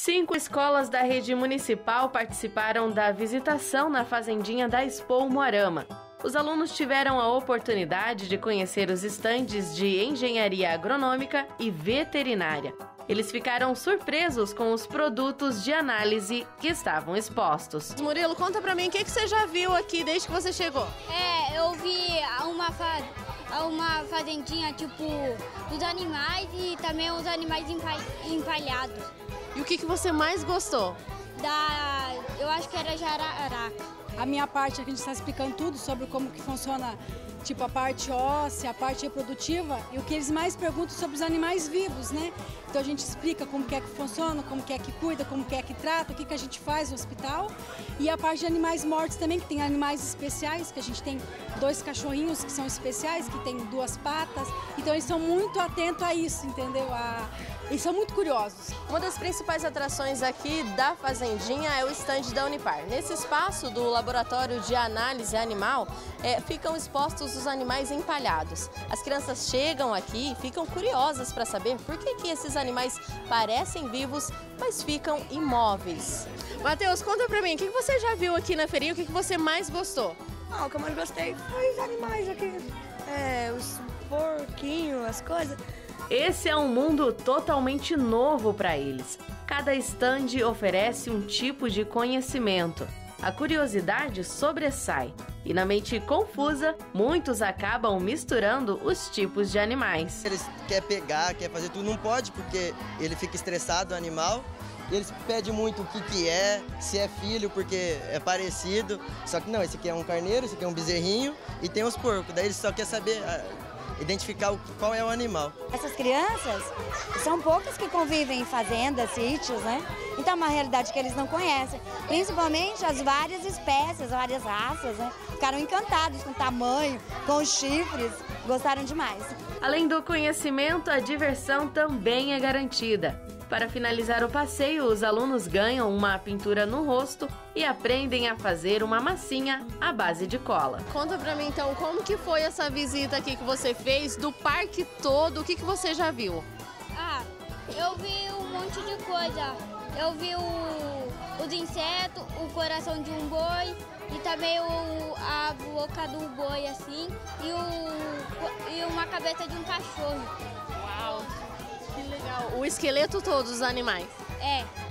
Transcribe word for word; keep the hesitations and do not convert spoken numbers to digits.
Cinco escolas da rede municipal participaram da visitação na fazendinha da Expo Umuarama. Os alunos tiveram a oportunidade de conhecer os estandes de engenharia agronômica e veterinária. Eles ficaram surpresos com os produtos de análise que estavam expostos. Murilo, conta pra mim, o que, que você já viu aqui desde que você chegou? É, eu vi uma, fa uma fazendinha, tipo, dos animais e também os animais empa empalhados. E o que, que você mais gostou? Da, eu acho que era jararaca. A minha parte aqui a gente está explicando tudo sobre como que funciona, tipo a parte óssea, a parte reprodutiva e o que eles mais perguntam sobre os animais vivos, né? Então a gente explica como que é que funciona, como que é que cuida, como que é que trata, o que que a gente faz no hospital. E a parte de animais mortos também, que tem animais especiais, que a gente tem dois cachorrinhos que são especiais, que tem duas patas. Então eles são muito atentos a isso, entendeu? A... Eles são muito curiosos. Uma das principais atrações aqui da fazendinha é o estande da Unipar. Nesse espaço do laboratório de análise animal, é, ficam expostos os animais empalhados. As crianças chegam aqui e ficam curiosas para saber por que, que esses animais parecem vivos, mas ficam imóveis. Matheus, conta pra mim, o que, que você já viu aqui na feirinha, o que, que você mais gostou? Ah, o que eu mais gostei foi os animais aqui, é, os porquinhos, as coisas. Esse é um mundo totalmente novo para eles. Cada estande oferece um tipo de conhecimento. A curiosidade sobressai e, na mente confusa, muitos acabam misturando os tipos de animais. Eles querem pegar, quer fazer tudo, não pode porque ele fica estressado, o animal. Eles pedem muito o que, que é, se é filho, porque é parecido. Só que não, esse aqui é um carneiro, esse aqui é um bezerrinho e tem os porcos. Daí eles só querem saber... identificar qual é o animal. Essas crianças são poucas que convivem em fazendas, sítios, né? Então é uma realidade que eles não conhecem. Principalmente as várias espécies, várias raças, né? Ficaram encantados com o tamanho, com os chifres, gostaram demais. Além do conhecimento, a diversão também é garantida. Para finalizar o passeio, os alunos ganham uma pintura no rosto e aprendem a fazer uma massinha à base de cola. Conta pra mim então, como que foi essa visita aqui que você fez do parque todo? O que, que você já viu? Ah, eu vi um monte de coisa. Eu vi o, os insetos, o coração de um boi e também o, a boca do boi assim e, o, e uma cabeça de um cachorro. Uau! Que legal! O esqueleto todo dos animais. É.